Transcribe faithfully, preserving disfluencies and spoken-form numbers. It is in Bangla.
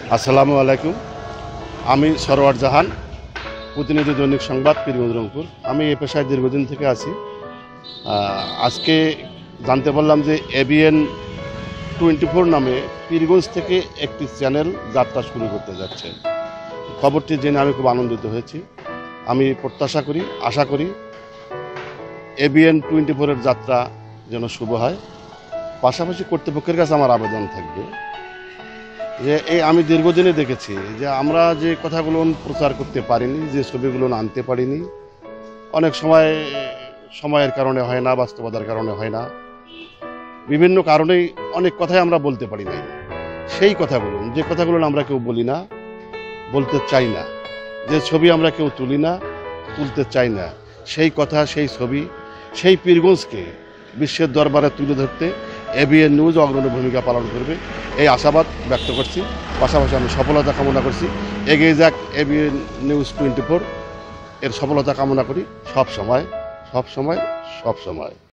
আসসালামু আলাইকুম। আমি সরওয়ার জাহান, প্রতিনিধি দৈনিক সংবাদ, পীরগঞ্জ রংপুর। আমি এ পেশায় দীর্ঘদিন থেকে আছি। আজকে জানতে পারলাম যে এবিএন টোয়েন্টি ফোর নামে পীরগঞ্জ থেকে একটি চ্যানেল যাত্রা শুরু করতে যাচ্ছে। খবরটি জেনে আমি খুব আনন্দিত হয়েছি। আমি প্রত্যাশা করি, আশা করি এবিএন টোয়েন্টি ফোরের যাত্রা যেন শুভ হয়। পাশাপাশি কর্তৃপক্ষের কাছে আমার আবেদন থাকবে যে এই আমি দীর্ঘদিনে দেখেছি যে আমরা যে কথাগুলো প্রচার করতে পারিনি, যে ছবিগুলো আনতে পারিনি, অনেক সময় সময়ের কারণে হয় না, বাস্তবতার কারণে হয় না, বিভিন্ন কারণেই অনেক কথাই আমরা বলতে পারি নাই। সেই কথাগুলো, যে কথাগুলো আমরা কেউ বলি না, বলতে চাই না, যে ছবি আমরা কেউ তুলি না, তুলতে চাই না, সেই কথা, সেই ছবি, সেই পীরগঞ্জকে বিশ্বের দরবারে তুলে ধরতে এবিএন নিউজ অগ্রণী ভূমিকা পালন করবে, এই আশাবাদ ব্যক্ত করছি। পাশাপাশি আমি সফলতা কামনা করছি। এগিয়ে যাক এবিএন নিউজ টোয়েন্টি ফোর, এর সফলতা কামনা করি সব সময়, সব সময়, সব সময়।